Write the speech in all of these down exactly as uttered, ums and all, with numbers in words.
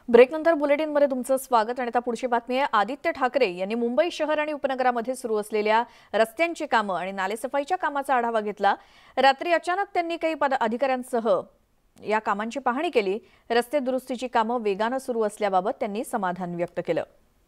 ब्रेकनंतर बुलेटिनमध्ये तुमचं स्वागत आणि आता पुढची बातमी आहे। आदित्य ठाकरे यांनी मुंबई शहर आणि उपनगरामध्ये सुरू असलेल्या रस्त्यांची कामं आणि नालेसफाईच्या कामाचा आढावा घेतला। रात्री अचानक त्यांनी काही अधिकाऱ्यांसह या कामांची पाहणी केली। रस्ते दुरुस्तीची कामं वेगाने सुरू असल्याबाबत त्यांनी समाधान व्यक्त केलं।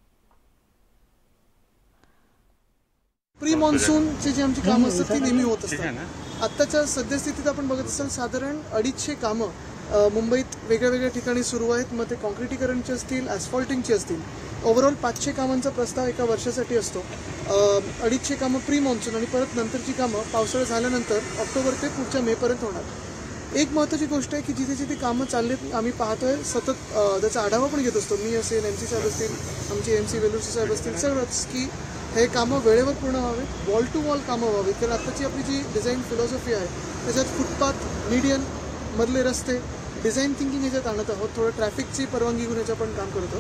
प्री मॉन्सूनचे जे आमची कामं असतात ती नेहमी होत असतात। आत्ताच्या सद्यस्थितीत आपण बघत असाल साधारण अडीचशे कामं मुंबईत वेगळ्या वेगळ्या ठिकाणी सुरू आहेत। मग ते कॉन्क्रिटीकरणचे असतील, ॲस्फॉल्टिंगचे असतील। ओव्हरऑल पाचशे कामांचा प्रस्ताव एका वर्षासाठी असतो। अडीचशे कामं प्री मॉन्सून आणि परत नंतरची कामं पावसाळा झाल्यानंतर ऑक्टोबर ते पुढच्या मेपर्यंत होणार। एक महत्त्वाची गोष्ट आहे की जिथे जिथे कामं चाललेत आम्ही पाहतोय सतत त्याचा आढावा पण घेत असतो। मी असेल, एम सी साहेब असतील, आमचे एम सी वेलुर्सी साहेब असतील, सगळंच की हे कामं वेळेवर पूर्ण व्हावेत, वॉल टू वॉल कामं व्हावीत। कारण आत्ताची आपली जी डिझाईन फिलॉसॉफी आहे त्याच्यात फुटपाथ, मीडियन मधले रस्ते डिझाईन थिंकिंग ह्याच्यात आणत आहोत। थोडं ट्रॅफिकची परवानगी घेऊन याचं पण काम करतो।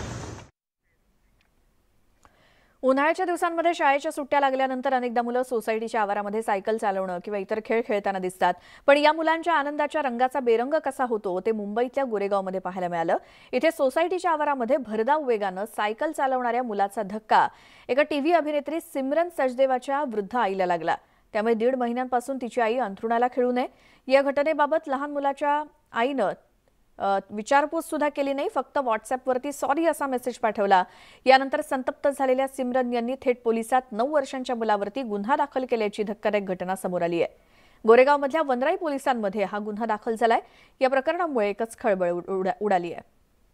उन्हाळ्याच्या दिवसांमध्ये शाळेच्या सुट्ट्या लागल्यानंतर अनेकदा मुलं सोसायटीच्या आवारामध्ये सायकल चालवणं किंवा इतर खेळ खेळताना दिसतात। पण या मुलांच्या आनंदाच्या रंगाचा बेरंग कसा होतो ते मुंबईतल्या गोरेगावमध्ये पाहायला मिळालं। इथे सोसायटीच्या आवारामध्ये भरधाव वेगानं सायकल चालवणाऱ्या मुलाचा धक्का एका टीव्ही अभिनेत्री सिमरन सचदेवाच्या वृद्ध आईला लागला। त्यामुळे दीड महिन्यांपासून तिची आई अंथरुणाला खिळू नये या घटनेबाबत लहान मुलाच्या आईनं विचारपूस सुद्धा केली नाही, फक्त व्हॉट्सअपवरती सॉरी असा मेसेज पाठवला। यानंतर संतप्त झालेल्या सिमरन यांनी थेट पोलिसात नऊ वर्षांच्या मुलावरती गुन्हा दाखल केल्याची धक्कादायक घटना समोर आली आहे। गोरेगावमधल्या वनराई पोलिसांमध्ये हा गुन्हा दाखल झालाय। या प्रकरणामुळे एकच खळबळ उडाली आहे।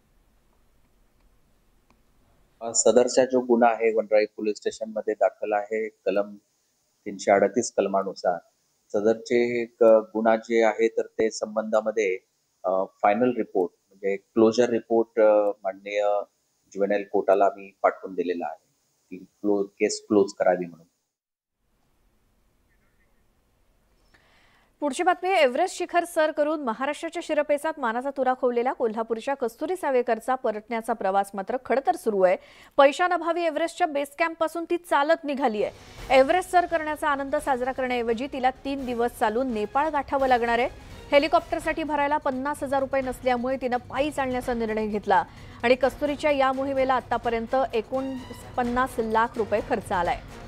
सदरचा जो गुन्हा आहे वनराई पोलीस स्टेशन मध्ये दाखल आहे कलम तीनशे अडतीस कलमानुसार सदरचे एक गुन्हा जे आहे तर ते संबंधामध्ये फायनल रिपोर्ट म्हणजे क्लोजर रिपोर्ट माननीय ज्युव्हेनाइल कोर्टाला मी पाठवून दिलेला आहे की क्लोज केस क्लोज करावी म्हणून। पुढची बातमी एव्हरेस्ट शिखर सर करून महाराष्ट्राच्या शिरपेचात मानाचा तुरा खोवलेल्या कोल्हापूरच्या कस्तुरी सावेकरचा परतण्याचा प्रवास मात्र खडतर सुरू आहे। पैशांअभावी एव्हरेस्टच्या बेस कॅम्प पासून ती चालत निघाली आहे। एव्हरेस्ट सर करण्याचा आनंद साजरा करण्याऐवजी तिला तीन दिवस चालून नेपाळ गाठावं लागणार आहे। हेलिकॉप्टरसाठी भरायला पन्नास हजार रुपये नसल्यामुळे तिनं पायी चालण्याचा निर्णय घेतला आणि कस्तुरीच्या या मोहिमेला आतापर्यंत एकोणपन्नास लाख रुपये खर्च आलाय।